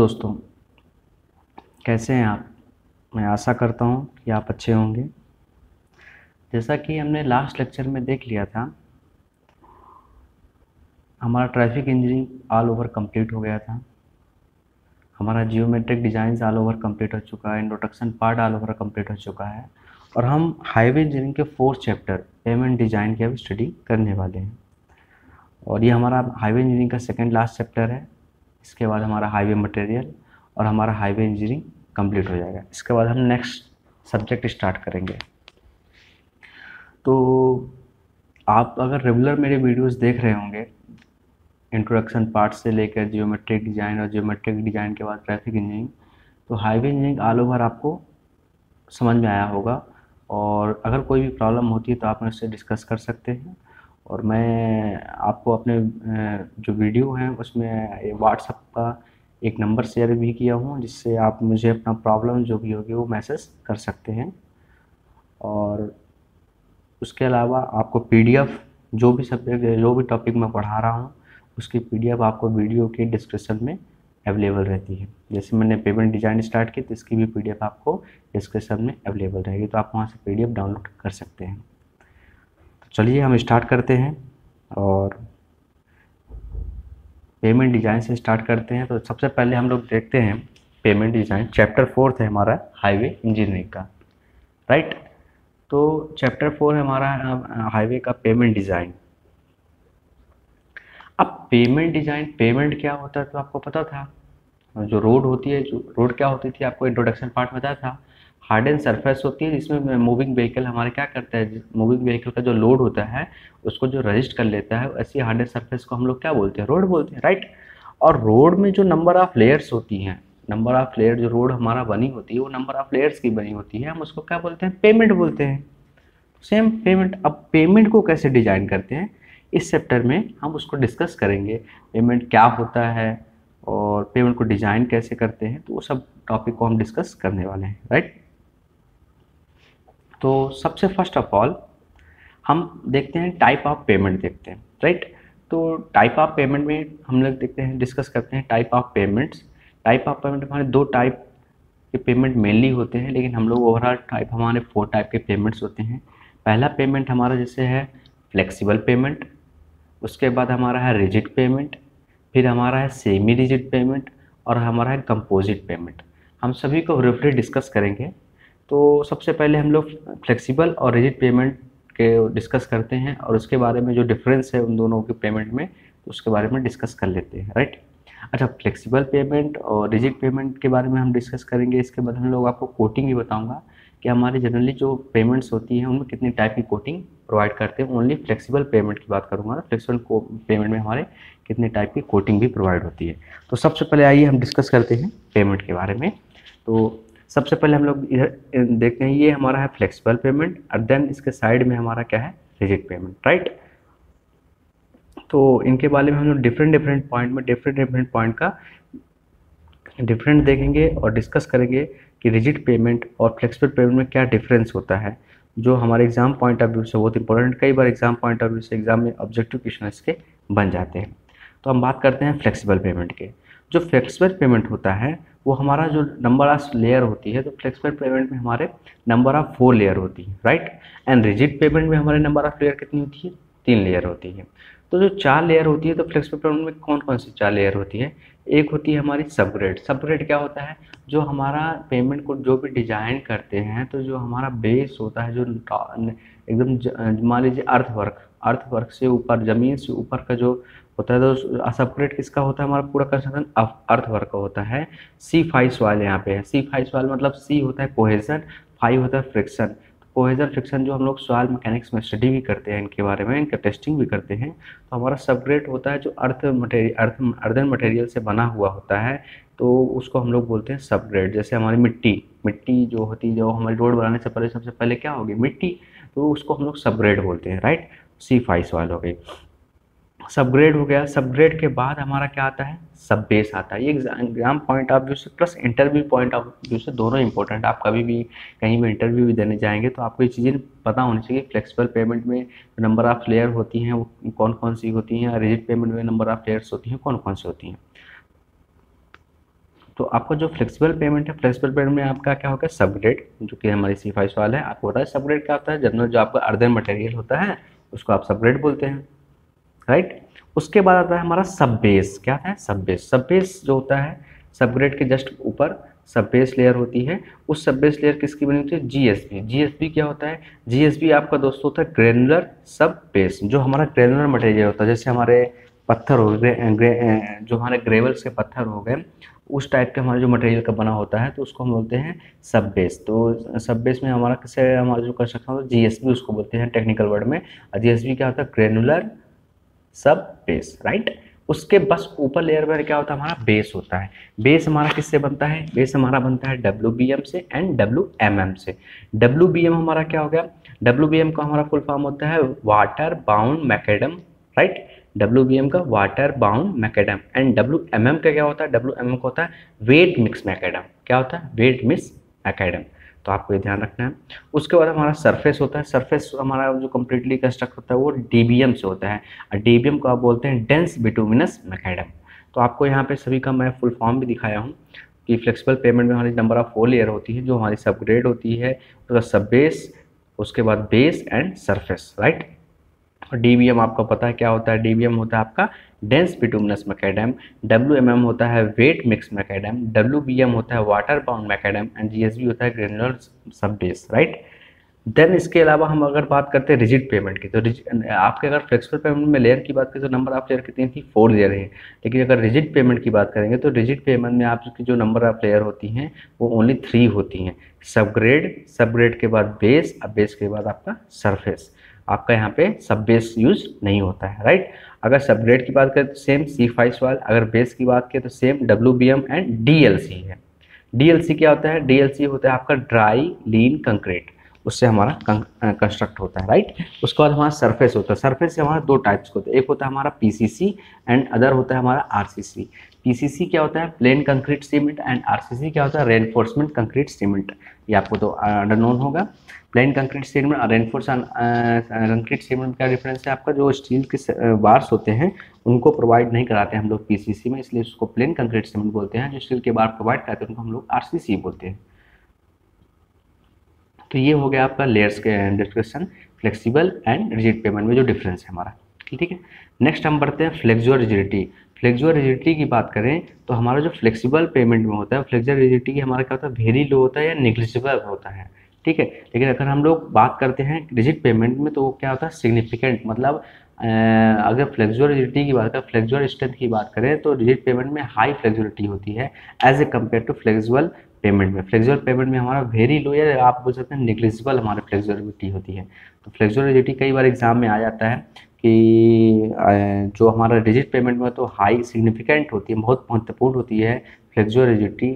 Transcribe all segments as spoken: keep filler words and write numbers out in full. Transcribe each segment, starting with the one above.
दोस्तों, कैसे हैं आप। मैं आशा करता हूं कि आप अच्छे होंगे। जैसा कि हमने लास्ट लेक्चर में देख लिया था, हमारा traffic engineering all over complete हो गया था। हमारा geometric design all over complete हो चुका है। Introduction part all over complete हो चुका है और हम हाईवे इंजीनियरिंग के फोर्थ चैप्टर पेमेंट डिज़ाइन की अब स्टडी करने वाले हैं। और ये हमारा हाईवे इंजीनियरिंग का सेकेंड लास्ट चैप्टर है। इसके बाद हमारा हाईवे मटेरियल और हमारा हाईवे इंजीनियरिंग कंप्लीट हो जाएगा। इसके बाद हम नेक्स्ट सब्जेक्ट स्टार्ट करेंगे। तो आप अगर रेगुलर मेरे वीडियोस देख रहे होंगे, इंट्रोडक्शन पार्ट से लेकर जियोमेट्रिक डिज़ाइन और जियोमेट्रिक डिज़ाइन के बाद ट्रैफिक इंजीनियरिंग, तो हाईवे इंजीनियरिंग ऑल ओवर आपको समझ में आया होगा। और अगर कोई भी प्रॉब्लम होती है तो आप मुझसे डिस्कस कर सकते हैं। और मैं आपको अपने जो वीडियो हैं उसमें व्हाट्सएप का एक नंबर शेयर भी किया हूँ, जिससे आप मुझे अपना प्रॉब्लम जो भी होगी वो मैसेज कर सकते हैं। और उसके अलावा आपको पीडीएफ जो भी सब्जेक्ट जो भी टॉपिक मैं पढ़ा रहा हूँ उसकी पीडीएफ आपको वीडियो के डिस्क्रिप्शन में अवेलेबल रहती है। जैसे मैंने पेमेंट डिज़ाइन स्टार्ट की तो इसकी भी पीडीएफ आपको डिस्क्रिप्शन में अवेलेबल रहेगी, तो आप वहाँ से पीडीएफ डाउनलोड कर सकते हैं। तो चलिए हम स्टार्ट करते हैं और पेमेंट डिज़ाइन से स्टार्ट करते हैं। तो सबसे पहले हम लोग देखते हैं पेमेंट डिज़ाइन, चैप्टर फोर्थ है हमारा हाईवे इंजीनियरिंग का, राइट। तो चैप्टर फोर है हमारा हाईवे का पेमेंट डिज़ाइन। अब पेमेंट डिज़ाइन, पेमेंट क्या होता है तो आपको पता था। जो रोड होती है, जो रोड क्या होती थी आपको इंट्रोडक्शन पार्ट में बताया था। हार्ड एंड सरफेस होती है जिसमें मूविंग व्हीकल हमारे क्या करता है, मूविंग व्हीकल का जो लोड होता है उसको जो रजिस्ट कर लेता है, ऐसी हार्ड एंड सरफेस को हम लोग क्या बोलते हैं, रोड बोलते हैं, राइट। और रोड में जो नंबर ऑफ लेयर्स होती हैं, नंबर ऑफ लेयर जो रोड हमारा बनी होती है वो नंबर ऑफ लेयर्स की बनी होती है, हम उसको क्या बोलते हैं, पेमेंट बोलते हैं। Same payment. अब पेमेंट को कैसे डिजाइन करते हैं इस चैप्टर में हम उसको डिस्कस करेंगे। पेमेंट क्या होता है और पेमेंट को डिजाइन कैसे करते हैं, तो वो सब टॉपिक को हम डिस्कस करने वाले हैं, राइट। तो सबसे फर्स्ट ऑफ ऑल हम देखते हैं टाइप ऑफ पेमेंट देखते हैं, राइट। तो टाइप ऑफ पेमेंट में हम लोग देखते हैं, डिस्कस करते हैं type of pavements. Type of pavement हमारे दो टाइप के पेमेंट मेनली होते हैं, लेकिन हम लोग ओवरऑल टाइप हमारे फोर टाइप के पेमेंट्स होते हैं। पहला पेमेंट हमारा जैसे है फ्लेक्सिबल पेमेंट, उसके बाद हमारा है रिजिड पेमेंट, फिर हमारा है सेमी रिजिड पेमेंट और हमारा है कंपोजिट पेमेंट। हम सभी को ब्रीफली डिस्कस करेंगे। तो सबसे पहले हम लोग फ्लेक्सिबल और रिजिड पेमेंट के डिस्कस करते हैं और उसके बारे में जो डिफरेंस है उन दोनों के पेमेंट में, तो उसके बारे में डिस्कस कर लेते हैं, राइट। अच्छा, फ्लेक्सिबल पेमेंट और रिजिड पेमेंट के बारे में हम डिस्कस करेंगे। इसके बाद हम लोग आपको कोटिंग भी बताऊंगा कि हमारी जनरली जो पेमेंट्स होती हैं उनमें कितनी टाइप की कोटिंग प्रोवाइड करते हैं। ओनली फ्लेक्सिबल पेमेंट की बात करूंगा, फ्लेक्सिबल पेमेंट में हमारे कितने टाइप की कोटिंग भी प्रोवाइड होती है। तो सबसे पहले आइए हम डिस्कस करते हैं पेमेंट के बारे में। तो सबसे पहले हम लोग इधर देखते हैं, ये हमारा है फ्लेक्सिबल पेमेंट और देन इसके साइड में हमारा क्या है, रिजिड पेमेंट, राइट। तो इनके बारे में हम लोग डिफरेंट डिफरेंट पॉइंट में डिफरेंट डिफरेंट पॉइंट का डिफरेंट देखेंगे और डिस्कस करेंगे कि रिजिड पेमेंट और फ्लेक्सिबल पेमेंट में क्या डिफरेंस होता है, जो हमारे एग्जाम पॉइंट ऑफ व्यू से बहुत इंपॉर्टेंट, कई बार एग्जाम पॉइंट ऑफ व्यू से एग्जाम में ऑब्जेक्टिव क्वेश्चन इसके बन जाते हैं। तो हम बात करते हैं फ्लेक्सिबल पेमेंट के। जो फ्लेक्सिबल पेमेंट होता है वो हमारा जो नंबर ऑफ लेयर होती है, तो फ्लेक्सिबल पेमेंट में हमारे नंबर ऑफ फोर लेयर होती है, राइट। एंड रिजिड पेमेंट में हमारे नंबर ऑफ लेयर कितनी होती है, तीन लेयर होती है। तो जो चार लेयर होती है, तो फ्लेक्सिबल पेमेंट में कौन कौन सी चार लेयर होती है, एक होती है हमारी सबग्रेड। सबग्रेड क्या होता है, जो हमारा पेमेंट को जो भी डिजाइन करते हैं, तो जो हमारा बेस होता है, जो एकदम मान लीजिए अर्थ वर्क, अर्थ वर्क से ऊपर, जमीन से ऊपर का जो होता है, तो सबग्रेड किसका होता है, हमारा पूरा कंस्ट्रक्शन अर्थ वर्क का होता है। सी फाइव सॉइल यहाँ पे है। सी फाइव सॉइल मतलब सी होता है कोहेजन, फाइव होता है फ्रिक्शन। कोहेजन फ्रिक्शन जो हम लोग सॉइल मैकेनिक्स में स्टडी भी करते हैं, इनके बारे में इनका टेस्टिंग भी करते हैं। तो हमारा सबग्रेड होता है जो earth material, earth earthen material से बना हुआ होता है, तो उसको हम लोग बोलते हैं सबग्रेड। जैसे हमारी मिट्टी, मिट्टी जो होती है, जो हमारी रोड बनाने से पहले सबसे पहले क्या होगी, मिट्टी, तो उसको हम लोग सबग्रेड बोलते हैं, राइट। सी फाइव सॉइल हो गई, सबग्रेड हो गया। सबग्रेड के बाद हमारा क्या आता है, सब बेस आता है। ये एग्जाम पॉइंट ऑफ व्यू से plus interview point of view से दोनों इंपॉर्टेंट। आप कभी भी कहीं भी इंटरव्यू भी देने जाएंगे तो आपको ये चीज़ें पता होनी चाहिए। फ्लेक्सिबल पेमेंट में नंबर ऑफ लेयर होती हैं वो कौन कौन सी होती हैं, रिजिड पेमेंट में नंबर ऑफ लेयर्स होती हैं कौन कौन सी होती हैं। तो आपका जो फ्लेक्सिबल पेमेंट है, फ्लेक्सिबल पेमेंट में आपका क्या होगा, सबग्रेड, जो कि हमारी सी फाइव सवाल है। आपको पता है सबग्रेड क्या होता है, जनरल जो आपका अर्दन मटेरियल होता है उसको आप सबग्रेड बोलते हैं, राइट। उसके बाद आता है हमारा सब बेस। क्या था, सब बेस। सब बेस जो होता है सबग्रेड के जस्ट ऊपर सब बेस लेयर होती है। उस सब बेस लेयर किसकी बनी होती है, जीएसबी। जीएसबी क्या होता है, जीएसबी आपका दोस्तों होता है ग्रेनुलर सब बेस। जो हमारा ग्रेनुलर मटेरियल होता है, जैसे हमारे पत्थर हो गए, जो हमारे ग्रेवल्स के पत्थर हो गए, उस टाइप के हमारे जो मटेरियल का बना होता है तो उसको हम बोलते हैं सब बेस। तो सब बेस में हमारा किसे, हमारा जो कंस्ट्रक्शन होता है जीएसबी उसको बोलते हैं टेक्निकल वर्ड में। जीएसबी क्या होता है, ग्रेनुलर सब बेस, राइट। उसके बस ऊपर लेयर में क्या होता है, हमारा बेस होता है। बेस हमारा किससे बनता है, बेस हमारा बनता है डब्ल्यू बी एम से एंड डब्ल्यू एम एम से। डब्ल्यू बी एम हमारा क्या हो गया, डब्ल्यू बी एम का हमारा फुल फॉर्म होता है water bound macadam, right. W B M का water bound macadam. And W M M का क्या होता है, डब्ल्यू एम एम का होता है वेट मिक्स मैकेडम। क्या होता है, वेट मिक्स मैकेडम। तो आपको ये ध्यान रखना है। उसके बाद हमारा सरफेस होता है। सरफेस हमारा जो कम्प्लीटली कंस्ट्रक्ट होता है वो डीबीएम से होता है, और डीबीएम को आप बोलते हैं डेंस बिटुमिनस मैकेडम। तो आपको यहाँ पे सभी का मैं फुल फॉर्म भी दिखाया हूँ कि फ्लेक्सिबल पेमेंट में हमारी नंबर ऑफ फोर लेयर होती है, जो हमारी सबग्रेड होती है, उसका सब बेस, उसके बाद बेस एंड सरफेस, राइट। और डीबीएम आपको पता है क्या होता है, डीबीएम होता है आपका डेंस बिटुमिनस मैकेडम, डब्ल्यूएमएम होता है वेट मिक्स मैकेडम, डब्ल्यूबीएम होता है water bound macadam, and GSB होता है ग्रेनुलर सब बेस, राइट। देन इसके अलावा हम अगर बात करते हैं रिजिड पेमेंट की, तो आपके अगर फ्लेक्सिबल पेमेंट में लेयर की बात करें तो नंबर ऑफ लेयर कितनी थी, फोर लेयर है। लेकिन अगर रिजिड पेमेंट की बात करेंगे तो रिजिड पेमेंट में आपकी जो नंबर ऑफ लेयर होती हैं वो ओनली थ्री होती हैं। सबग्रेड, सबग्रेड के बाद बेस, अब बेस के बाद आपका सरफेस। आपका यहाँ पे सब बेस यूज नहीं होता है, राइट। अगर सबग्रेड की बात करें तो सेम सी फाइव सवाल, अगर बेस की बात करें तो same W B M and D L C है। डी एल सी क्या होता है, डी एल सी होता है आपका ड्राई लीन कंक्रीट, उससे हमारा कंस्ट्रक्ट होता है, राइट। उसके बाद हमारा सरफेस होता है। सरफेस से हमारा दो टाइप्स होते हैं, एक होता है हमारा पीसीसी एंड अदर होता है हमारा आरसीसी। पीसीसी क्या होता है, plain concrete cement, and RCC क्या होता है, रेनफोर्समेंट कंक्रीट सीमेंट। ये आपको तो अंडर नोन होगा। प्लेन कंक्रीट सीमेंट और रेनफोर्स कंक्रीट सीमेंट का डिफरेंस है आपका, जो स्टील के बार्स होते हैं उनको प्रोवाइड नहीं कराते हम लोग पीसीसी में, इसलिए उसको प्लेन कंक्रीट सीमेंट बोलते हैं। जो स्टील के बार प्रोवाइड कराते हैं उनको हम लोग आरसीसी बोलते हैं। तो ये हो गया आपका लेयर्स के discussion, flexible and rigid pavement में जो डिफरेंस है हमारा, ठीक है। नेक्स्ट हम बढ़ते हैं फ्लेक्सुअल रिजिडिटी। फ्लेक्सुअल रिजिडिटी की बात करें तो हमारा जो फ्लेक्सिबल पेमेंट में होता है, फ्लेक्सुअल रिजिडिटी हमारा क्या होता है, वेरी लो होता है या निग्लिजिबल होता है, ठीक है। लेकिन अगर हम लोग बात करते हैं रिजिड पेमेंट में तो वो क्या होता है, सिग्निफिकेंट। मतलब अगर फ्लेक्सुअल रिजिडिटी की बात करें, फ्लेक्सुअल स्ट्रेंथ की बात करें तो रिजिड पेमेंट में हाई फ्लेक्सिबिलिटी होती है as a compare to flexural pavement में। फ्लेक्सुअल पेमेंट में हमारा वेरी लो या आप बोल सकते हैं निग्लिजिबल हमारी फ्लेक्सिबिलिटी होती है। तो फ्लेक्सुअल रिजिडिटी कई बार एग्जाम में आ जाता है कि जो हमारा रिजिड पेमेंट में तो हाई सिग्निफिकेंट होती है, बहुत महत्वपूर्ण होती है फ्लेक्सुअल रिजिडिटी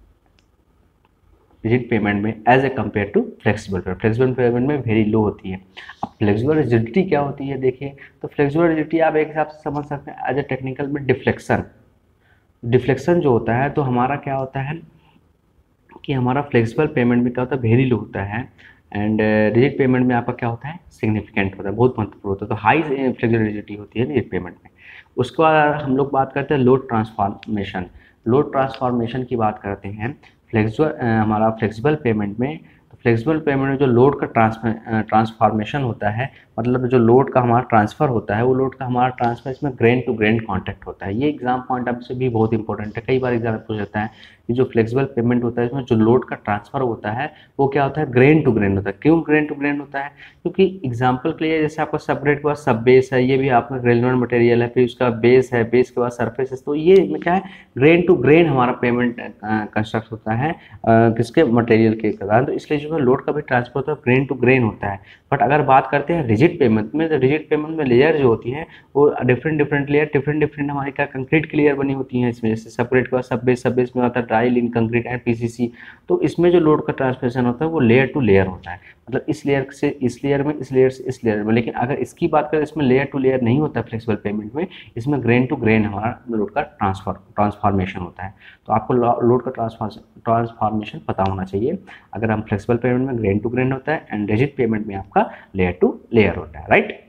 रिजिड पेमेंट में as a compare to flexible pavement. Flexible pavement में वेरी लो होती है। अब फ्लेक्सिबल रिजिडिटी क्या होती है, देखिए तो फ्लेक्सिबल रिजिडिटी आप एक हिसाब से समझ सकते हैं एज ए टेक्निकल में डिफ्लेक्शन। डिफ्लेक्शन जो होता है तो हमारा क्या होता है कि हमारा फ्लेक्सिबल पेमेंट में क्या होता है, वेरी लो होता है, एंड रिजिड पेमेंट में आपका क्या होता है, सिग्निफिकेंट होता है, बहुत महत्वपूर्ण होता है। तो हाई फ्लेक्सिबल रिजिडिटी होती है रिजिड पेमेंट में। उसके बाद हम लोग बात करते हैं लोड ट्रांसफॉर्मेशन। लोड ट्रांसफॉर्मेशन की बात करते हैं फ्लेक्सिबल हमारा फ्लेक्सिबल पेमेंट में। तो फ्लेक्सिबल पेमेंट में जो लोड का ट्रांसफॉर्मेशन होता है, मतलब जो लोड का हमारा ट्रांसफ़र होता है, वो लोड का हमारा ट्रांसफर इसमें ग्रेन टू ग्रेन कांटेक्ट होता है। ये एग्जाम पॉइंट ऑफ से भी बहुत इंपॉर्टेंट है। कई बार एग्जाम पूछ जाता है कि जो फ्लेक्सिबल पेमेंट होता है इसमें जो लोड का ट्रांसफर होता है वो क्या होता है, ग्रेन टू ग्रेन होता है। क्यों ग्रेन टू ग्रेन होता है, क्योंकि एग्जाम्पल के लिए जैसे आपका सबग्रेड के बाद सब बेस है, ये भी आपका ग्रेनुलर मटेरियल है, फिर उसका बेस है, बेस के बाद सरफेस है, तो ये में क्या है, ग्रेन टू ग्रेन हमारा पेमेंट कंस्ट्रक्ट होता है किसके, मटेरियल के कारण। तो इसलिए जो है लोड का भी ट्रांसफर होता है ग्रेन टू ग्रेन होता है। बट अगर बात करते हैं रिजिड पेमेंट में, तो रिजिड पेमेंट में लेयर जो होती है वो different different layer, different different हमारी क्या कंक्रीट की लेयर बनी होती है इसमें। जैसे सेपरेट के बाद सब बेस, सब बेस में होता है dry lean concrete and PCC. तो इसमें जो लोड का ट्रांसफरेशन होता है वो लेयर टू लेयर होता है, मतलब इस लेयर से इस लेयर में, इस लेयर से इस लेयर में। लेकिन अगर इसकी बात करें इसमें लेयर टू लेयर नहीं होता फ्लेक्सिबल पेमेंट में, इसमें ग्रेन टू ग्रेन हमारा लोड का ट्रांसफर ट्रांसफॉर्मेशन होता है। तो आपको लोड का ट्रांसफॉर्मेशन पता होना चाहिए। अगर हम फ्लेक्सिबल पेमेंट में ग्रेन टू ग्रेन होता है एंड रिजिड पेमेंट में आपका लेयर टू लेयर होता है, राइट।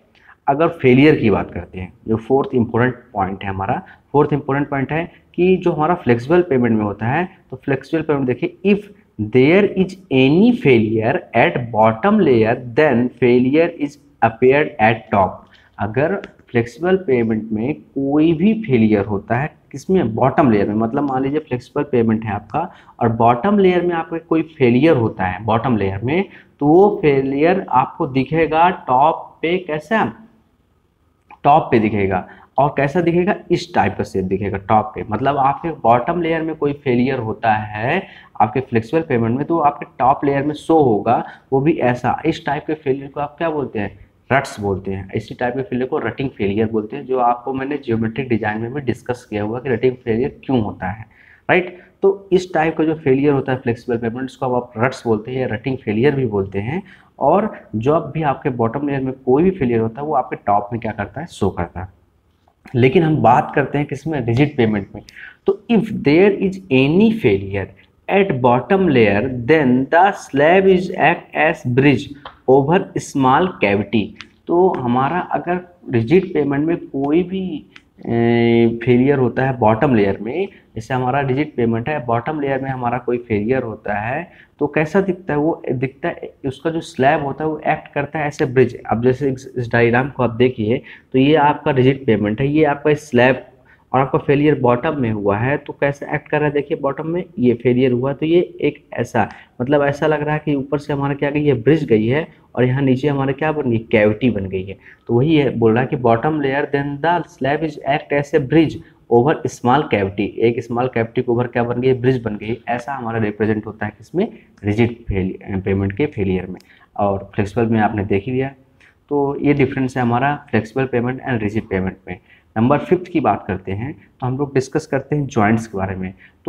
अगर फेलियर की बात करते हैं, जो फोर्थ इंपॉर्टेंट पॉइंट है हमारा, फोर्थ इंपॉर्टेंट पॉइंट है कि जो हमारा फ्लेक्सिबल पेमेंट में होता है, तो फ्लेक्सिबल पेमेंट देखिए, if there is any failure at bottom layer then failure is appeared at top. अगर फ्लेक्सिबल पेमेंट में कोई भी फेलियर होता है, किसमें, बॉटम लेयर में, मतलब मान लीजिए फ्लेक्सिबल पेमेंट है आपका और बॉटम लेयर में आपका कोई फेलियर होता है बॉटम लेयर में, तो वो फेलियर आपको दिखेगा टॉप पे, कैसा, टॉप पे दिखेगा। और कैसा दिखेगा, इस टाइप का शेप दिखेगा टॉप पे। मतलब आपके बॉटम लेयर में कोई फेलियर होता है आपके फ्लेक्सिबल पेमेंट में, तो आपके टॉप लेयर में शो होगा, वो भी ऐसा। इस टाइप के फेलियर को आप क्या बोलते हैं, रट्स बोलते हैं। इसी टाइप के फेलियर को रटिंग फेलियर बोलते हैं, जो आपको मैंने जियोमेट्रिक डिजाइन में भी डिस्कस किया हुआ कि रटिंग फेलियर क्यों होता है, राइट। तो इस टाइप का जो फेलियर होता है फ्लेक्सिबल पेमेंट, उसको आप रट्स बोलते हैं या रटिंग फेलियर भी बोलते हैं। और जब भी आपके बॉटम लेयर में कोई भी फेलियर होता है, वो आपके टॉप में क्या करता है, शो करता है। लेकिन हम बात करते हैं किसमें, रिजिड पेमेंट में। तो if there is any failure at bottom layer then the slab is act as bridge over small cavity. तो हमारा अगर रिजिड पेमेंट में कोई भी फेलियर होता है बॉटम लेयर में, जैसे हमारा रिजिड पेमेंट है, बॉटम लेयर में हमारा कोई फेलियर होता है, तो कैसा दिखता है, वो दिखता है, उसका जो स्लैब होता है वो एक्ट करता है ऐसे ब्रिज। अब जैसे इस डायग्राम को आप देखिए, तो ये आपका रिजिड पेमेंट है, ये आपका स्लैब, और आपका फेलियर बॉटम में हुआ है, तो कैसे एक्ट कर रहा है, देखिए बॉटम में ये फेलियर हुआ, तो ये एक ऐसा, मतलब ऐसा लग रहा है कि ऊपर से हमारा क्या गई है, ब्रिज गई है, और यहाँ नीचे हमारे क्या बन गई, कैविटी बन गई है। तो वही है, बोल रहा है कि bottom layer then the slab is act as a bridge over small cavity, एक स्मॉल कैविटी के ऊपर क्या बन गई, ब्रिज बन गई। ऐसा हमारा रिप्रेजेंट होता है किसमें, रिजिड पेमेंट के फेलियर में। और फ्लेक्सिबल में आपने देख ही लिया। तो ये डिफरेंस है हमारा flexible pavement and rigid pavement में। नंबर फिफ्थ की बात करते हैं, तो हम लोग डिस्कस करते हैं जॉइंट्स के बारे में। तो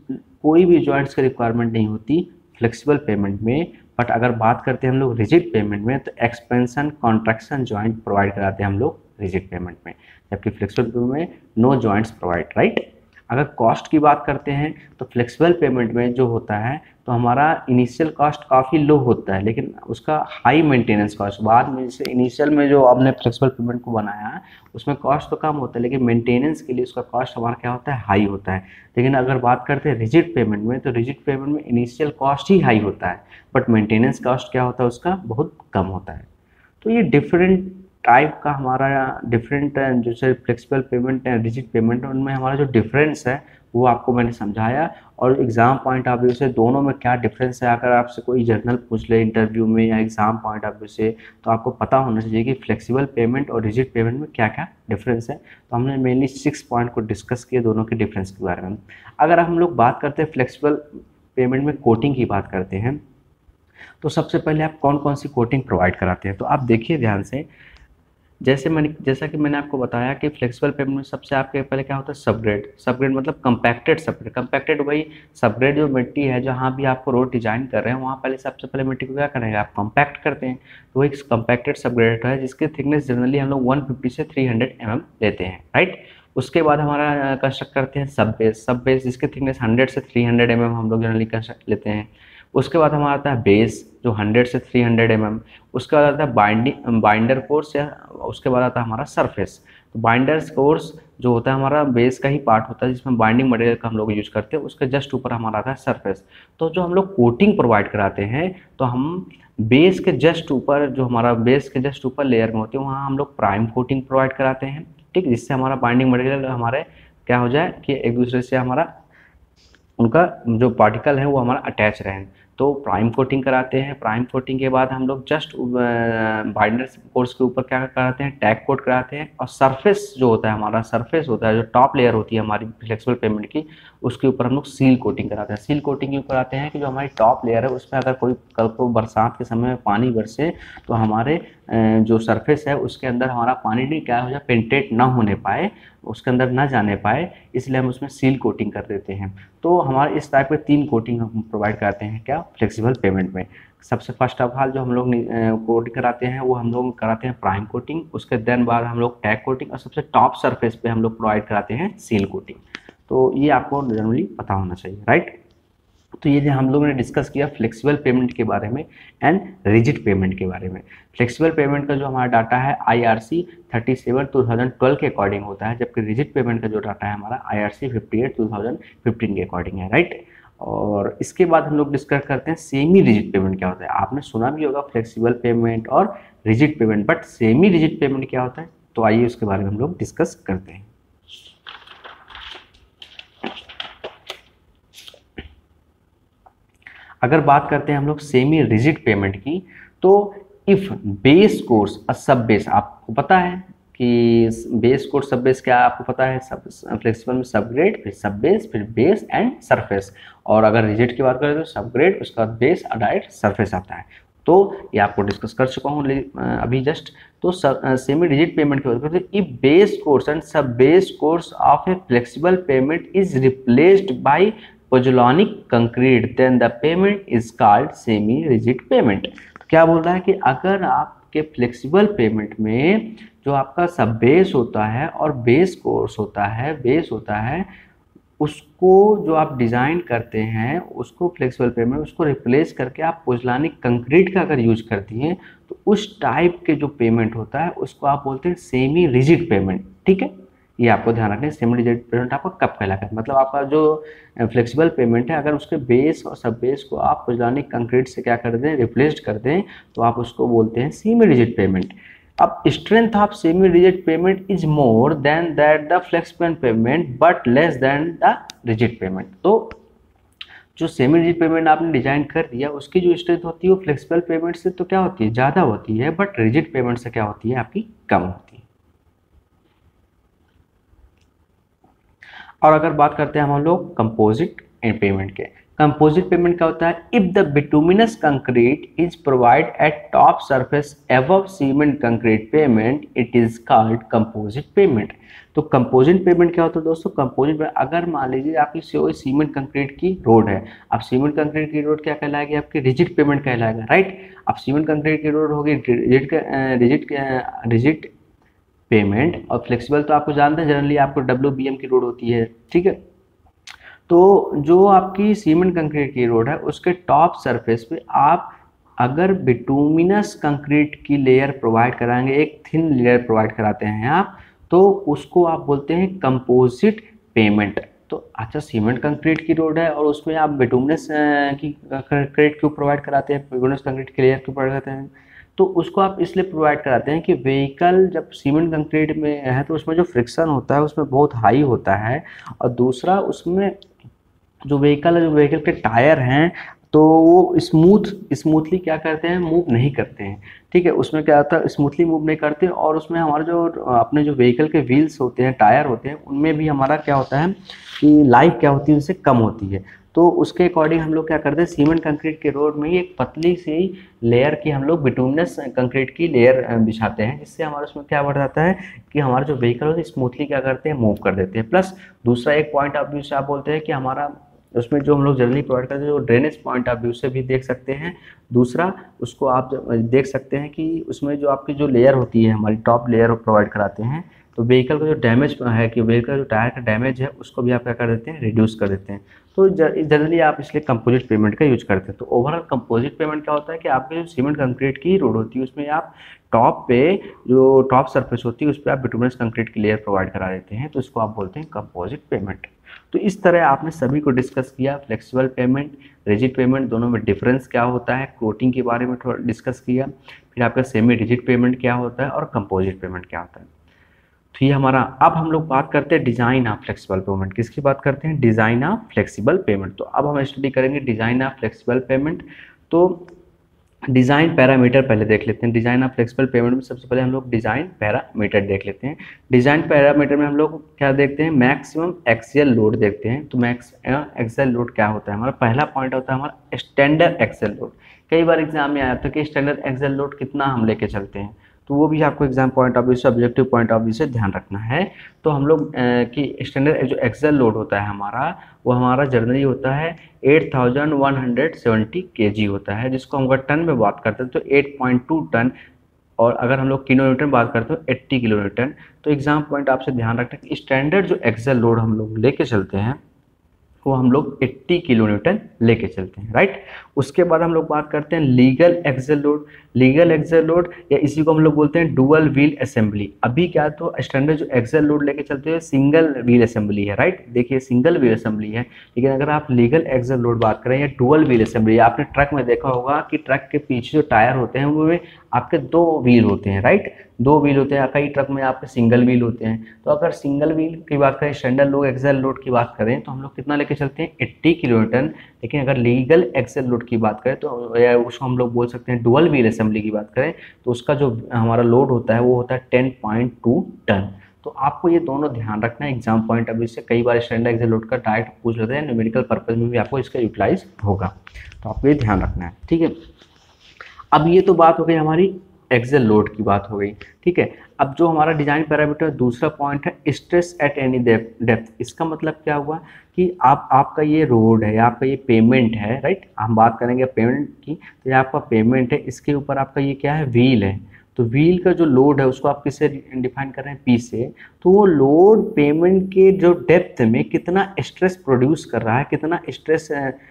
कोई भी जॉइंट्स की रिक्वायरमेंट नहीं होती फ्लेक्सिबल पेमेंट में, बट अगर बात करते हैं हम लोग रिजिड पेमेंट में, तो एक्सपेंशन कॉन्ट्रैक्शन जॉइंट प्रोवाइड कराते हैं हम लोग रिजिड पेमेंट में, जबकि फ्लेक्सिबल पेमेंट में नो जॉइंट्स प्रोवाइड, राइट। अगर कॉस्ट की बात करते हैं, तो फ्लेक्सिबल पेमेंट में जो होता है, तो हमारा इनिशियल कॉस्ट काफ़ी लो होता है, लेकिन उसका हाई मेंटेनेंस कॉस्ट बाद में, जैसे इनिशियल में जो आपने फ्लेक्सिबल पेमेंट को बनाया उसमें कॉस्ट तो कम होता है, लेकिन मेंटेनेंस के लिए उसका कॉस्ट हमारा क्या होता है, हाई होता है। लेकिन अगर बात करते हैं रिजिड पेमेंट में, तो रिजिड पेमेंट में इनिशियल कॉस्ट ही हाई होता है, बट मेंटेनेंस कॉस्ट क्या होता है, उसका बहुत कम होता है। तो ये डिफरेंट टाइप का हमारा डिफरेंट जैसे flexible pavement and rigid pavement, उनमें हमारा जो डिफरेंस है वो आपको मैंने समझाया। और एग्ज़ाम पॉइंट ऑफ व्यू से दोनों में क्या डिफरेंस है, अगर आपसे कोई जर्नल पूछ ले इंटरव्यू में या एग्ज़ाम पॉइंट ऑफ व्यू से, तो आपको पता होना चाहिए कि फ्लेक्सिबल पेमेंट और रिजिड पेमेंट में क्या क्या डिफरेंस है। तो हमने मेनली सिक्स पॉइंट को डिस्कस किया दोनों के डिफरेंस के बारे में। अगर हम लोग बात करते हैं फ्लेक्सिबल पेमेंट में कोटिंग की बात करते हैं, तो सबसे पहले आप कौन कौन सी कोटिंग प्रोवाइड कराते हैं, तो आप देखिए ध्यान से। जैसे मैंने जैसा कि मैंने आपको बताया कि फ्लेक्सिबल पेमेंट में सबसे आपके पहले क्या होता है, सबग्रेड। सबग्रेड मतलब कंपैक्टेड सबग्रेड। कंपैक्टेड वही सबग्रेड जो मिट्टी है, जहाँ भी आपको रोड डिजाइन कर रहे हैं, वहाँ पहले सबसे पहले मिट्टी को क्या करेंगे, आप कंपैक्ट करते हैं। तो वही कंपैक्टेड सबग्रेड है, जिसकी थिकनेस जनरली हम लोग वन फिफ्टी से थ्री हंड्रेड एम एम लेते हैं, राइट। उसके बाद हमारा कंस्ट्रक्ट करते हैं सब बेस। सब बेस जिसकी थिकनेस हंड्रेड से थ्री हंड्रेड एम एम हम लोग जनरली कंस्ट्रक्ट लेते हैं। उसके बाद हमारा आता है बेस जो हंड्रेड से थ्री हंड्रेड एम एम। उसके बाद आता है बाइंडिंग बाइंडर कोर्स, या उसके बाद आता है हमारा सरफेस। तो बाइंडर्स कोर्स जो होता है हमारा बेस का ही पार्ट होता है, जिसमें बाइंडिंग मटेरियल का हम लोग यूज करते हैं। उसके जस्ट ऊपर हमारा आता है सरफेस। तो जो हम लोग कोटिंग प्रोवाइड कराते हैं, तो हम बेस के जस्ट ऊपर, जो हमारा बेस के जस्ट ऊपर लेयर में होती है, वहाँ हम लोग प्राइम कोटिंग प्रोवाइड कराते हैं, ठीक, जिससे हमारा बाइंडिंग मटेरियल हमारे क्या हो जाए कि एक दूसरे से हमारा उनका जो पार्टिकल है वो हमारा अटैच रहें। तो प्राइम कोटिंग कराते हैं। प्राइम कोटिंग के बाद हम लोग जस्ट बाइंडर कोर्स के ऊपर क्या कराते हैं, टैग कोट कराते हैं। और सरफेस जो होता है हमारा, सरफेस होता है जो टॉप लेयर होती है हमारी फ्लेक्सिबल पेमेंट की, उसके ऊपर हम लोग सील कोटिंग कराते हैं। सील कोटिंग क्यों कराते हैं कि जो हमारी टॉप लेयर है उसमें अगर कोई कल को बरसात के समय में पानी बरसे, तो हमारे जो सरफेस है उसके अंदर हमारा पानी नहीं क्या हो जाए, पेंटेट ना होने पाए, उसके अंदर ना जाने पाए, इसलिए हम उसमें सील कोटिंग कर देते हैं। तो हमारे इस टाइप के तीन कोटिंग हम प्रोवाइड कराते हैं क्या, फ्लेक्सिबल पेमेंट में। सबसे फर्स्ट ऑफ ऑल जो हम लोग कोटिंग कराते हैं वो हम लोग कराते हैं प्राइम कोटिंग। उसके देन बाद हम लोग टैग कोटिंग, और सबसे टॉप सरफेस पे हम लोग प्रोवाइड कराते हैं सील कोटिंग। तो ये आपको जनरली पता होना चाहिए, राइट। तो ये जो हम लोगों ने डिस्कस किया फ्लेक्सिबल पेमेंट के बारे में एंड रिजिड पेमेंट के बारे में। फ्लेक्सिबल पेमेंट का जो हमारा डाटा है IRC thirty seven two thousand twelve के अकॉर्डिंग होता है, जबकि रिजिड पेमेंट का जो डाटा है हमारा IRC fifty eight two thousand fifteen के अकॉर्डिंग है, राइट। और इसके बाद हम लोग डिस्कस करते हैं सेमी रिजिड पेमेंट क्या होता है। आपने सुना भी होगा फ्लेक्सिबल पेमेंट और rigid pavement, but semi rigid pavement क्या होता है, तो आइए उसके बारे में हम लोग डिस्कस करते हैं। अगर बात करते हैं हम लोग सेमी रिजिड पेमेंट की, तो इफ बेस कोर्स और सब बेस, आपको पता है कि बेस कोर्स सब बेस क्या है, आपको पता है, सब फ्लेक्सिबल में सब ग्रेड, फिर सब बेस, फिर बेस एंड सरफेस। और अगर रिजिड की बात करें तो सब ग्रेड, उसका बाद बेस और डायरेक्ट सरफेस आता है। तो ये आपको डिस्कस कर चुका हूँ अभी जस्ट। तो सेमी रिजिड पेमेंट की बात करते हैं, if base course and sub base course of a flexible pavement is replaced by pozzolanic concrete then the pavement is called semi rigid pavement. तो क्या बोल रहा है कि अगर आपके फ्लेक्सिबल पेमेंट में जो आपका सब बेस होता है और बेस कोर्स होता है, बेस होता है, उसको जो आप डिज़ाइन करते हैं उसको फ्लेक्सिबल पेमेंट, उसको रिप्लेस करके आप पोज़ोलॉनिक कंक्रीट का अगर यूज करती हैं तो उस टाइप के जो पेमेंट होता है उसको आप बोलते हैं सेमी रिजिड पेमेंट। ठीक है, ये आपको ध्यान रखना है। सेमी रिजिड पेमेंट आपका कब कहलाता है, मतलब आपका जो फ्लेक्सिबल पेमेंट है अगर उसके बेस और सब बेस को आप पोज़ोलॉनिक कंक्रीट से क्या कर दें, रिप्लेस कर दें, तो आप उसको बोलते हैं सेमी रिजिड पेमेंट। अब strength of semi rigid pavement is more than that the flexible pavement but less than the rigid pavement. तो जो सेमी रिजिड पेमेंट आपने डिजाइन कर दिया उसकी जो स्ट्रेंथ होती है वो फ्लेक्सिबल पेमेंट से तो क्या होती है, ज़्यादा होती है, बट रिजिड पेमेंट से क्या होती है, आपकी कम होती है। और अगर बात करते हैं हम लोग कंपोजिट एंड पेमेंट के, कंपोजिट पेमेंट क्या होता है, if the bituminous concrete is provide at top surface above cement concrete pavement it is called composite pavement. तो कंपोजिट पेमेंट क्या होता है दोस्तों, कंपोजिट पेमेंट अगर मान लीजिए आपकी सीमेंट कंक्रीट की रोड है, अब सीमेंट कंक्रीट की रोड क्या कहलाएगी, आपकी रिजिड पेमेंट कहलाएगा, राइट। अब सीमेंट कंक्रीट की रोड होगी रिजिड रिजिड रिजिड पेमेंट, और फ्लेक्सिबल तो आपको जानते हैं जनरली आपको डब्ल्यू बी एम की रोड होती है, ठीक है। तो जो आपकी सीमेंट कंक्रीट की रोड है उसके टॉप सरफेस पे आप अगर बिटुमिनस कंक्रीट की लेयर प्रोवाइड कराएंगे, एक थिन लेयर प्रोवाइड कराते हैं आप, तो उसको आप बोलते हैं कंपोजिट पेमेंट। तो अच्छा सीमेंट कंक्रीट की रोड है और उसमें आप बिटुमिनस की कंक्रीट क्यों प्रोवाइड कराते हैं, बिटुमिनस कंक्रीट की लेयर क्यों प्रोवाइड करते हैं, तो उसको आप इसलिए प्रोवाइड कराते हैं कि व्हीकल जब सीमेंट कंक्रीट में है तो उसमें जो फ्रिक्शन होता है उसमें बहुत हाई होता है, और दूसरा उसमें जो व्हीकल है, जो व्हीकल के टायर हैं तो वो स्मूथ स्मूथली क्या करते हैं, मूव नहीं करते हैं, ठीक है। उसमें क्या होता है, स्मूथली मूव नहीं करते, और उसमें हमारे जो अपने जो व्हीकल के व्हील्स होते हैं, टायर होते हैं, उनमें भी हमारा क्या होता है कि लाइफ क्या होती है उससे कम होती है। तो उसके अकॉर्डिंग हम लोग क्या करते हैं, सीमेंट कंक्रीट के रोड में ही एक पतली सी लेयर की हम लोग बिटुमिनस कंक्रीट की लेयर बिछाते हैं, जिससे हमारे उसमें क्या बढ़ जाता है कि हमारा जो व्हीकल होता है स्मूथली क्या करते हैं, मूव कर देते हैं। प्लस दूसरा एक पॉइंट ऑफ व्यू से आप बोलते हैं कि हमारा उसमें जो हम लोग जनरली प्रोवाइड करते हैं, जो ड्रेनेज पॉइंट ऑफ व्यू से भी देख सकते हैं। दूसरा उसको आप देख सकते हैं कि उसमें जो आपकी जो लेयर होती है, हमारी टॉप लेयर प्रोवाइड कराते हैं, तो व्हीकल का जो डैमेज है कि व्हीकल का जो टायर का डैमेज है उसको भी आप क्या कर देते हैं, रिड्यूस कर देते हैं। तो जनरली आप इसलिए कंपोजिट पेमेंट का यूज करते हैं। तो ओवरऑल कंपोजिट पेमेंट क्या होता है कि आपके जो सीमेंट कंक्रीट की रोड होती है उसमें आप टॉप पे जो टॉप सरफेस होती है उस पर आप बिटुमिनस कंक्रीट की लेयर प्रोवाइड करा देते हैं, तो इसको आप बोलते हैं कंपोजिट पेमेंट। तो इस तरह आपने सभी को डिस्कस किया, फ्लेक्सिबल पेमेंट, रिजिड पेमेंट, दोनों में डिफरेंस क्या होता है, कोटिंग के बारे में थोड़ा डिस्कस किया, फिर आपका सेमी रिजिड पेमेंट क्या होता है और कंपोजिट पेमेंट क्या होता है। तो ये हमारा, अब हम लोग बात करते हैं डिज़ाइन ऑफ फ्लेक्सिबल पेमेंट। किसकी बात करते हैं, डिज़ाइन ऑफ फ्लेक्सिबल पेमेंट। तो अब हम स्टडी करेंगे डिज़ाइन ऑफ फ्लेक्सिबल पेमेंट। तो डिज़ाइन पैरामीटर पहले देख लेते हैं। डिज़ाइन ऑफ फ्लेक्सिबल पेमेंट में सबसे पहले हम लोग डिज़ाइन पैरामीटर देख लेते हैं। डिज़ाइन पैरामीटर में हम लोग क्या देखते हैं, मैक्सिमम एक्सियल लोड देखते हैं। तो मैक्स एक्सियल लोड क्या होता है, हमारा पहला पॉइंट होता है हमारा स्टैंडर्ड एक्सियल लोड। कई बार एग्जाम में आया था कि स्टैंडर्ड एक्सियल लोड कितना हम लेके चलते हैं, तो वो भी आपको एग्जाम पॉइंट ऑफ व्यू से, ऑब्जेक्टिव पॉइंट ऑफ व्यू से ध्यान रखना है। तो हम लोग कि स्टैंडर्ड जो एक्सियल लोड होता है हमारा, वो हमारा जनरली होता है eight thousand one hundred seventy KG होता है, जिसको हम अगर टन में बात करते हैं तो एट पॉइंट टू टन, और अगर हम लोग किलो न्यूटन बात करते हैं एट्टी किलो न्यूटन। तो एग्जाम पॉइंट आपसे ध्यान रखना कि स्टैंडर्ड जो एक्सियल लोड हम लोग लेके चलते हैं को हम लोग अस्सी किलो न्यूटन लेके चलते हैं, राइट। उसके बाद हम लोग बात करते हैं legal axle load. Legal axle load या इसी को हम लोग बोलते हैं डुअल व्हील असेंबली। अभी क्या तो स्टैंडर्ड जो एक्सल लोड लेके चलते हैं सिंगल व्हील असेंबली है, राइट। देखिए सिंगल व्हील असेंबली है, लेकिन अगर आप लीगल एक्सल लोड बात करें या डुअल व्हील असेंबली, आपने ट्रक में देखा होगा कि ट्रक के पीछे जो टायर होते हैं उनमें आपके दो व्हील होते हैं, राइट, दो व्हील होते हैं। कई ट्रक में आपके सिंगल व्हील होते हैं। तो अगर सिंगल व्हील की बात करें, स्टैंडर्ड लोड एक्सल लोड की बात करें तो हम लोग कितना लेके चलते हैं अस्सी किलोमीटर। लेकिन अगर लीगल एक्सल लोड की बात करें तो या उसको हम लोग बोल सकते हैं डुअल व्हील असेंबली की बात करें तो उसका जो हमारा लोड होता है वो होता है टेन पॉइंट टू टन। तो आपको ये दोनों ध्यान रखना है एग्जाम पॉइंट ऑफ व्यू से। कई बार स्टैंडर्ड एक्सल लोड का डायरेक्ट पूछ लेते हैं, न्यूमेरिकल पर्पज में भी आपको इसका यूटिलाइज होगा, तो आपको ये ध्यान रखना है, ठीक है। अब ये तो बात हो गई हमारी एक्सल लोड की बात हो गई, ठीक है। अब जो हमारा डिजाइन पैरामीटर दूसरा पॉइंट है स्ट्रेस एट एनी डेप्थ। इसका मतलब क्या हुआ कि आप आपका ये रोड है, आपका ये पेमेंट है, राइट। हम बात करेंगे पेमेंट की, तो ये आपका पेमेंट है, इसके ऊपर आपका ये क्या है, व्हील है। तो व्हील का जो लोड है उसको आप किससे डिफाइन कर रहे हैं, पी से। तो वो लोड पेमेंट के जो डेप्थ में कितना स्ट्रेस प्रोड्यूस कर रहा है, कितना स्ट्रेस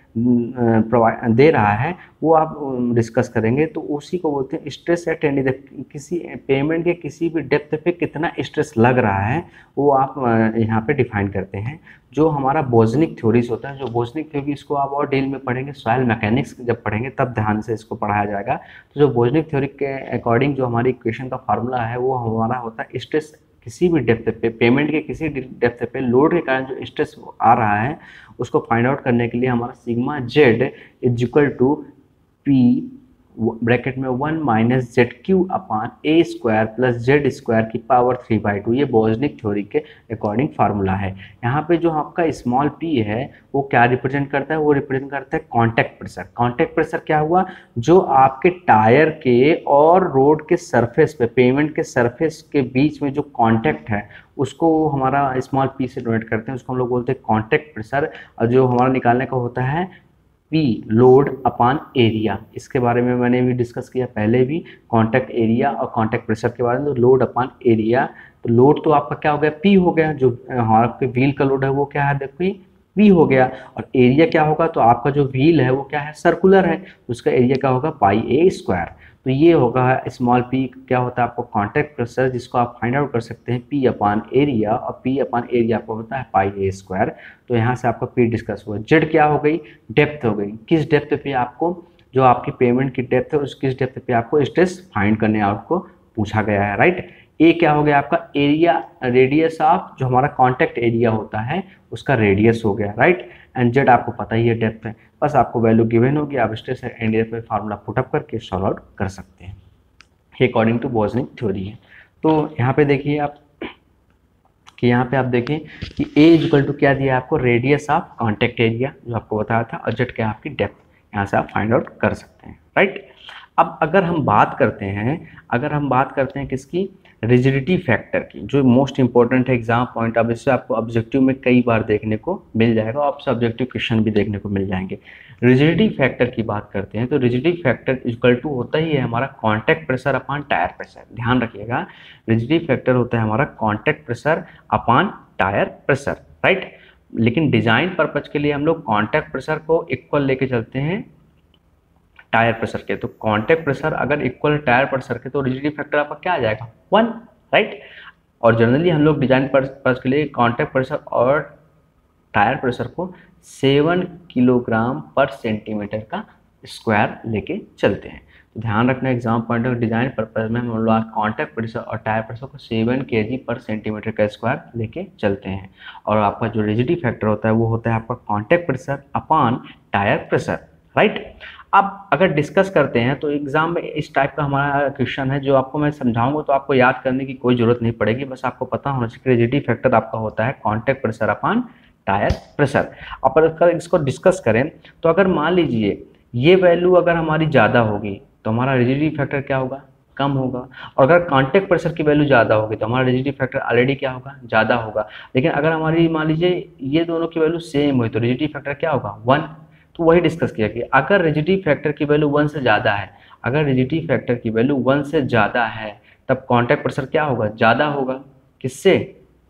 प्रोवाइड दे रहा है, वो आप डिस्कस करेंगे। तो उसी को बोलते हैं स्ट्रेस एट एनी डेप्थ। किसी पेमेंट के किसी भी डेप्थ पे कितना स्ट्रेस लग रहा है वो आप यहाँ पे डिफाइन करते हैं। जो हमारा बोजनिक थ्योरीज होता है, जो बोजनिक थ्योरी इसको आप और डिटेल में पढ़ेंगे, सॉइल मैकेनिक्स जब पढ़ेंगे तब ध्यान से इसको पढ़ाया जाएगा। तो जो बोजनिक थ्योरी के अकॉर्डिंग जो हमारी इक्वेशन का फार्मूला है वो हमारा होता है स्ट्रेस किसी भी डेप्थ पे, पेमेंट के किसी डेप्थ पे लोड के कारण जो स्ट्रेस आ रहा है उसको फाइंड आउट करने के लिए हमारा sigma Z is equal to P bracket में one minus Z Q upon A square plus Z square की पावर थ्री बाई टू। ये बोजनिक थ्योरी के अकॉर्डिंग फार्मूला है। यहाँ पे जो आपका स्मॉल पी है वो क्या रिप्रेजेंट करता है, वो रिप्रेजेंट करता है कांटेक्ट प्रेशर। कांटेक्ट प्रेशर क्या हुआ, जो आपके टायर के और रोड के सरफेस पे, पेमेंट के सरफेस के बीच में जो कांटेक्ट है उसको हमारा स्मॉल पी से डोनेट करते हैं, उसको हम लोग बोलते हैं कांटेक्ट प्रेशर। और जो हमारा निकालने का होता है पी लोड अपान एरिया। इसके बारे में मैंने भी डिस्कस किया पहले भी, कांटेक्ट एरिया और कांटेक्ट प्रेशर के बारे में। तो लोड अपान एरिया, तो लोड तो आपका क्या हो गया, पी हो गया। जो हमारा आपके व्हील का लोड है वो क्या है, देखो पी हो गया। और एरिया क्या होगा, तो आपका जो व्हील है वो क्या है, सर्कुलर है, उसका एरिया क्या होगा, पाई ए स्क्वायर। तो ये होगा स्मॉल पी क्या होता है आपको कांटेक्ट प्रेशर, जिसको आप फाइंड आउट कर सकते हैं पी अपान एरिया, और पी अपान एरिया आपको होता है पाई ए स्क्वायर। तो यहाँ से आपका पी डिस्कस हुआ। जेड क्या हो गई, डेप्थ हो गई, किस डेप्थ पे आपको, जो आपकी पेमेंट की डेप्थ है उस किस डेप्थ पे आपको स्ट्रेस फाइंड करने आपको पूछा गया है, राइट। ए क्या हो गया आपका एरिया, रेडियस ऑफ जो हमारा कांटेक्ट एरिया होता है उसका रेडियस हो गया, राइट। एंड जेड आपको पता ही है डेप्थ है, बस आपको वैल्यू गिवन होगी, आप स्ट्रेस एंड एरिया पे फार्मूला पुटअप करके सॉल्व आउट कर सकते हैं। ये अकॉर्डिंग टू बोजनिक थ्योरी है। तो यहाँ पे देखिए आप कि यहाँ पे आप देखें कि ए इक्वल टू क्या दिया है आपको, रेडियस ऑफ कांटेक्ट एरिया जो आपको बताया था, और जेड क्या है आपकी डेप्थ। यहाँ से आप फाइंड आउट कर सकते हैं, राइट। अब अगर हम बात करते हैं अगर हम बात करते हैं किसकी, रिजिडिटी फैक्टर की, जो मोस्ट इंपॉर्टेंट है एग्जाम पॉइंट ऑफ व्यू से, आपको ऑब्जेक्टिव में कई बार देखने को मिल जाएगा, आपसे ऑब्जेक्टिव क्वेश्चन भी देखने को मिल जाएंगे। रिजिडिटी फैक्टर की बात करते हैं तो रिजिडिटी फैक्टर इक्वल टू होता ही है हमारा contact pressure upon tyre pressure. ध्यान रखिएगा, रिजिडिटी फैक्टर होता है हमारा contact pressure upon tyre pressure, right. लेकिन डिजाइन पर्पज के लिए हम लोग कांटेक्ट प्रेशर को इक्वल लेके चलते हैं टायर प्रेशर के। तो कांटेक्ट प्रेशर अगर इक्वल टायर प्रेशर के तो रिजिडिटी फैक्टर आपका क्या आ जाएगा, वन, राइट। और जनरली हम लोग डिजाइन पर्पज के लिए कांटेक्ट प्रेशर और टायर प्रेशर को सेवन किलोग्राम पर सेंटीमीटर का स्क्वायर लेके चलते हैं। तो ध्यान रखना exam point of design purpose में हम लोग कांटेक्ट प्रेशर और टायर प्रेशर को सेवन के जी पर सेंटीमीटर का स्क्वायर लेके चलते हैं। और आपका जो रिजिडिटी फैक्टर होता है वो होता है आपका contact pressure upon tyre pressure, right. अब अगर डिस्कस करते हैं तो एग्जाम में इस टाइप का हमारा क्वेश्चन है जो आपको मैं समझाऊंगा तो आपको याद करने की कोई जरूरत नहीं पड़ेगी, बस आपको पता होना चाहिए कि रिजिडिटी फैक्टर आपका होता है contact pressure upon tyre pressure. अब अगर इसको डिस्कस करें तो अगर मान लीजिए ये वैल्यू अगर हमारी ज़्यादा होगी तो हमारा रिजिडिटी फैक्टर क्या होगा, कम होगा। और अगर कांटेक्ट प्रेशर की वैल्यू ज़्यादा होगी तो हमारा रिजिडिटी फैक्टर ऑलरेडी क्या होगा, ज़्यादा होगा। लेकिन अगर हमारी मान लीजिए ये दोनों की वैल्यू सेम हुई तो रिजिडिटी फैक्टर क्या होगा, वन। तो वही डिस्कस किया कि अगर रिजिडिटी फैक्टर की वैल्यू वन से ज़्यादा है, अगर रिजिडिटी फैक्टर की वैल्यू वन से ज़्यादा है तब कांटेक्ट प्रेशर क्या होगा, ज़्यादा होगा। किससे,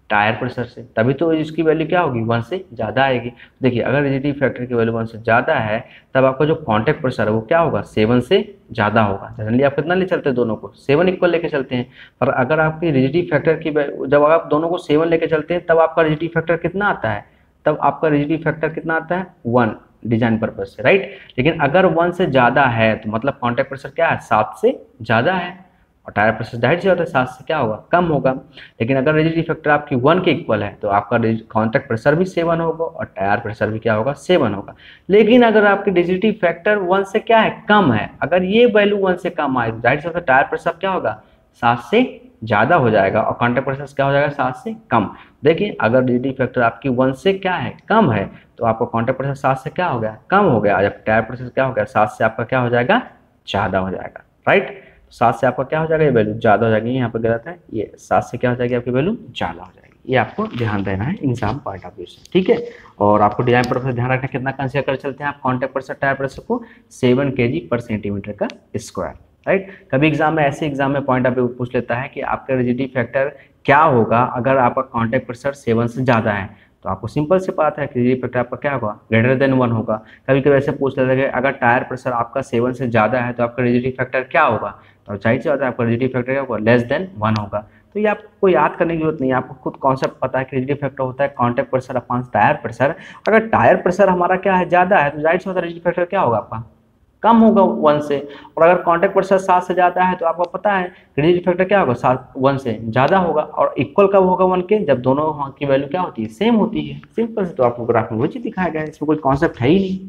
टायर प्रेशर से, तभी तो इसकी वैल्यू क्या होगी, वन से ज़्यादा आएगी। देखिए अगर रिजिडिटी फैक्टर की वैल्यू वन से ज़्यादा है तब आपका जो कॉन्टैक्ट प्रेशर है वो क्या होगा, सेवन से ज़्यादा होगा। जनरली आप कितना ले चलते हैं, दोनों को सेवन इक्वल लेके चलते हैं, पर अगर आपकी रिजिडिटी फैक्टर की जब आप दोनों को सेवन लेके चलते हैं तब आपका रिजिडिटी फैक्टर कितना आता है, तब आपका रिजिडिटी फैक्टर कितना आता है, वन डिजाइन पर्पज से, राइट। लेकिन अगर वन से ज़्यादा है तो मतलब कॉन्टैक्ट प्रेशर क्या है, सात से ज़्यादा है, और टायर प्रेशर जाहिर सी होता है सात से क्या होगा, कम होगा। लेकिन अगर रिजिडिटी फैक्टर आपकी वन के इक्वल है तो आपका कॉन्टैक्ट प्रेशर भी सेवन होगा और टायर प्रेशर भी क्या होगा, सेवन होगा। लेकिन अगर आपकी रिजिडिटी फैक्टर वन से क्या है, कम है, अगर ये वैल्यू वन से कम आए तो जाहिर सी होता है टायर प्रेशर क्या होगा, सात से ज़्यादा हो जाएगा और कॉन्टैक्ट प्रेशर क्या हो जाएगा, सात से कम। देखिए अगर रिजिडिटी फैक्टर आपकी वन से क्या है, कम है, तो आपका कॉन्टैक्ट प्रेशर सात से क्या हो गया, कम हो गया। जब टायर प्रेशर क्या हो गया, सात से आपका क्या हो जाएगा, ज़्यादा हो जाएगा, राइट। सात से आपका क्या हो जाएगा, ये वैल्यू ज़्यादा हो जाएगी, यहाँ पर गलत है, ये सात से क्या हो जाएगी, आपकी वैल्यू ज़्यादा हो जाएगी। ये आपको ध्यान देना है एग्जाम पॉइंट ऑफ व्यू से, ठीक है। और आपको डिजाइन पर्पस से ध्यान रखना कितना कंसीडर कर चलते हैं आप कॉन्टैक्ट प्रेशर, टायर प्रेशर को सेवन के जी पर सेंटीमीटर का स्क्वायर, राइट। कभी एग्जाम में ऐसे एग्जाम में पॉइंट ऑफ व्यू पूछ लेता है कि आपका रिजिडिटी फैक्टर क्या होगा अगर आपका कॉन्टैक्ट प्रेशर सेवन से ज़्यादा है, तो आपको सिंपल से बात है कि रिजिडिटी फैक्टर आपका क्या होगा, ग्रेटर देन वन होगा। कभी कभी ऐसे पूछ लेता है कि अगर टायर प्रेशर आपका सेवन से ज़्यादा है तो आपका रिजिडिटी फैक्टर क्या होगा, तो चाहिए होता है आपका रिजिडिटी फैक्टर क्या होगा, लेस देन वन होगा। तो ये आपको याद करने की जरूरत नहीं है, आपको खुद कॉन्सेप्ट पता है कि रिजिडिटी फैक्टर होता है contact pressure upon tyre pressure. अगर टायर प्रेशर हमारा क्या है, ज़्यादा है, तो जाहिर से होता है रिजिडिटी फैक्टर क्या होगा, आपका कम होगा वन से। और अगर कॉन्टैक्ट प्रेशर सात से ज़्यादा है तो आपको पता है रिजिडिटी फैक्टर क्या होगा, सात वन से ज़्यादा होगा। और इक्वल कब होगा वन के, जब दोनों की वैल्यू क्या होती है, सेम होती है। सिंपल से तो आपको ग्राफ में वो चीज़ दिखाया गया है, इसमें कोई कॉन्सेप्ट है ही नहीं।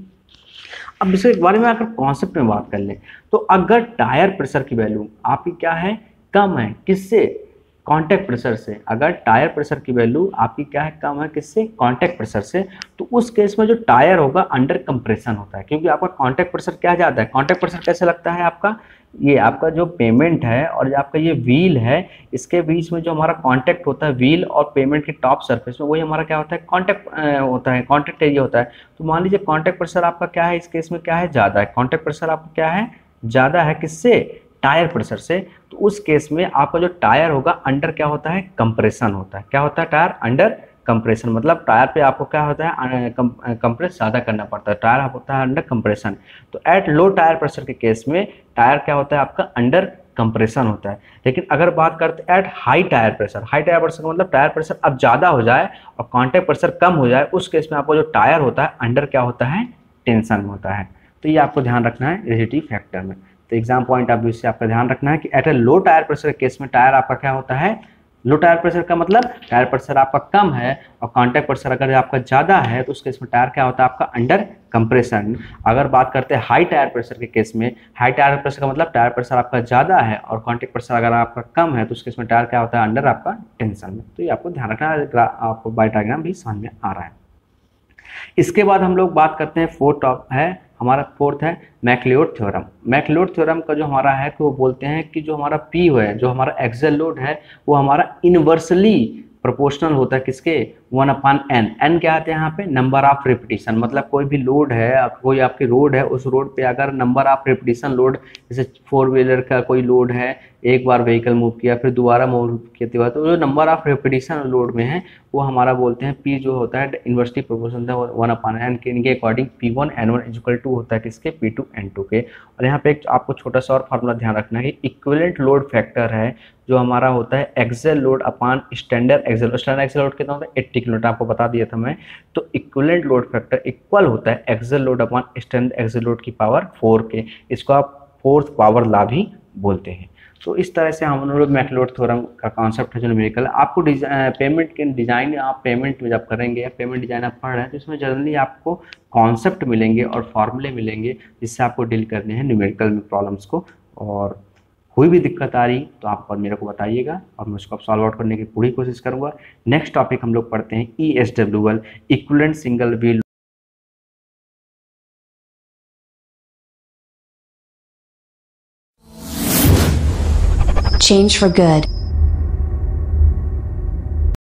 अब इसके बारे में अगर कॉन्सेप्ट में बात कर लें तो अगर टायर प्रेशर की वैल्यू आपकी क्या है, कम है, किससे, कॉन्टैक्ट प्रेशर से। अगर टायर प्रेशर की वैल्यू आपकी क्या है, कम है, किससे, कॉन्टैक्ट प्रेशर से, तो उस केस में जो टायर होगा अंडर कंप्रेशन होता है, क्योंकि आपका कॉन्टैक्ट प्रेशर क्या जाता है। कॉन्टैक्ट प्रेशर कैसे लगता है आपका, ये आपका जो पेमेंट है और जो आपका ये व्हील है, इसके बीच में जो हमारा कांटेक्ट होता है व्हील और पेमेंट के टॉप सरफेस में, वही हमारा क्या होता है, कांटेक्ट होता है, कांटेक्ट एरिया होता है। तो मान लीजिए कांटेक्ट प्रेशर आपका क्या है, इस केस में क्या है, ज़्यादा है, कांटेक्ट प्रेशर आपका क्या है, ज़्यादा है, किससे, टायर प्रेशर से। तो उस केस में आपका जो टायर होगा अंडर क्या होता है, कंप्रेशन होता है। क्या होता है, टायर अंडर कंप्रेशन, मतलब टायर पे आपको क्या होता है, कंप्रेस ज़्यादा करना पड़ता है, टायर होता है अंडर कंप्रेशन। तो एट लो टायर प्रेशर के केस में टायर क्या होता है, आपका अंडर कंप्रेशन होता है। लेकिन अगर बात करते हैं at high tyre pressure, high tyre pressure का मतलब टायर प्रेशर अब ज़्यादा हो जाए और कॉन्टैक्ट प्रेशर कम हो जाए, उस केस में आपको जो टायर होता है अंडर क्या होता है, टेंशन होता है। तो ये आपको ध्यान रखना है रिजिडिटी फैक्टर में। तो एग्जाम पॉइंट ऑफ व्यू से आपका ध्यान रखना है कि at a low tyre pressure के केस में टायर आपका क्या होता है, लो टायर प्रेशर का मतलब टायर प्रेशर आपका कम है और कॉन्टैक्ट प्रेशर अगर आपका ज़्यादा है तो उस केस में टायर क्या होता है, आपका अंडर कंप्रेशन। अगर बात करते हैं हाई टायर प्रेशर के केस में, हाई टायर प्रेशर का मतलब टायर प्रेशर आपका ज़्यादा है और कॉन्टैक्ट प्रेशर अगर आपका कम है तो उस केस में टायर क्या होता है, अंडर आपका टेंशन में। तो ये आपको ध्यान रखना है, आपको बाय डायग्राम भी समझ में आ रहा है। इसके बाद हम लोग बात करते हैं फोर्थ है हमारा, फोर्थ है मैक्लियोड थ्योरम। मैक्लियोड थ्योरम का जो हमारा है कि वो बोलते हैं कि जो हमारा पी है, जो हमारा एक्सेल लोड है, वो हमारा इनवर्सली प्रोपोर्शनल होता है किसके, वन अपान एन। एन क्या आते हैं यहाँ पे, नंबर ऑफ रिपीटिशन। मतलब कोई भी लोड है, कोई आपकी रोड है, उस रोड पे अगर नंबर ऑफ रिपीटिशन लोड, जैसे फोर व्हीलर का कोई लोड है, एक बार व्हीकल मूव किया फिर दोबारा मूव किया, तो जो नंबर ऑफ रिपीटिशन लोड में है वो हमारा बोलते हैं पी जो होता है इन्वर्सली प्रोपोर्शनल था वन अपान एन के, इनके according P one N one equal to होता है किसके, पी टू एन टू के। और यहाँ पे एक आपको छोटा सा और फार्मूला ध्यान रखना है, इक्विवेलेंट लोड फैक्टर है जो हमारा होता है axle load upon standard axle. Standard axle load कितना होता है, एट्टी किलोमीटर, आपको बता दिया था मैं। तो इक्विवेलेंट लोड फैक्टर इक्वल होता है axle load upon standard axle load की पावर फोर के। इसको आप फोर्थ पावर लॉ भी बोलते हैं। तो इस तरह से हम लोग मैक्लियोड थ्योरम का कॉन्सेप्ट है जो न्यूमेरिकल। आपको पेमेंट के डिज़ाइन, आप पेमेंट में जब करेंगे, पेमेंट डिज़ाइन आप पढ़ रहे हैं, तो इसमें जनरली आपको कॉन्सेप्ट मिलेंगे और फॉर्मूले मिलेंगे जिससे आपको डील करने हैं न्यूमेरिकल में प्रॉब्लम्स को। और कोई भी दिक्कत आ रही तो आप और मेरे को बताइएगा और मैं उसको सॉल्व आउट करने की पूरी कोशिश करूँगा। नेक्स्ट टॉपिक हम लोग पढ़ते हैं E S W L, equivalent single wheel. Change for good.